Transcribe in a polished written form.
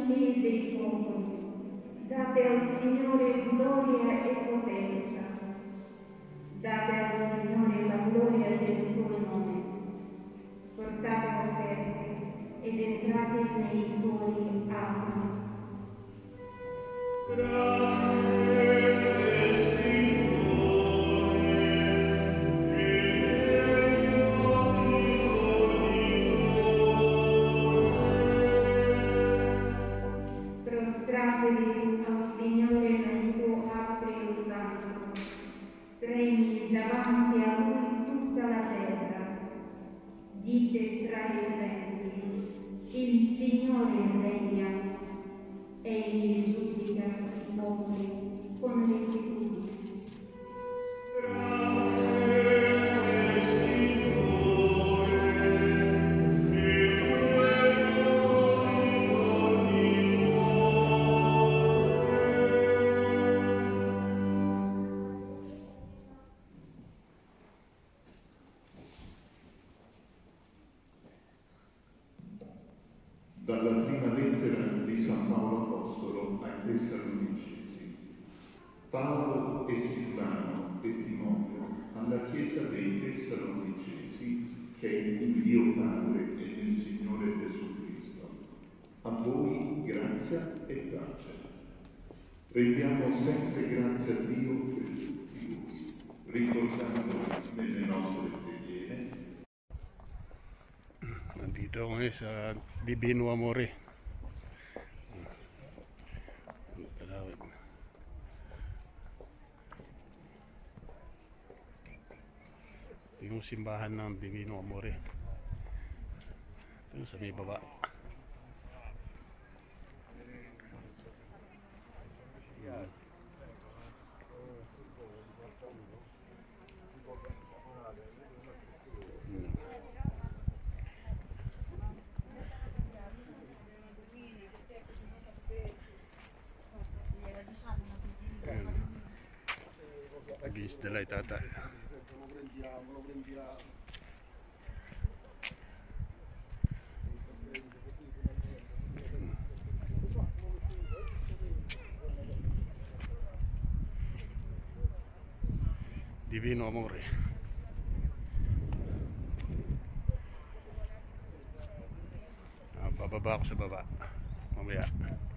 famiglie dei popoli. Date al Signore gloria e potenza. Date al Signore la gloria del suo nome. Portate offerte ed entrate nei suoi atri. Prostratevi al Signore nel suo atrio santo, tremi davanti a Lui tutta la terra. Dite tra le genti, il Signore regna, Egli giudica i popoli con rettitudine. Dalla prima lettera di San Paolo Apostolo ai Tessalonicesi. Paolo e Silvano e Timoteo alla Chiesa dei Tessalonicesi, che è in Dio Padre e nel Signore Gesù Cristo. A voi grazia e pace. Rendiamo sempre grazie a Dio per tutti voi, ricordando nelle nostre preghiere. Nandito kami sa Divino Amore. Ito yung simbahan ng Divino Amore. Ito yung sa may baba. Yan. Against the light ata. Divino Amore. Bababa ako sa baba mamaya.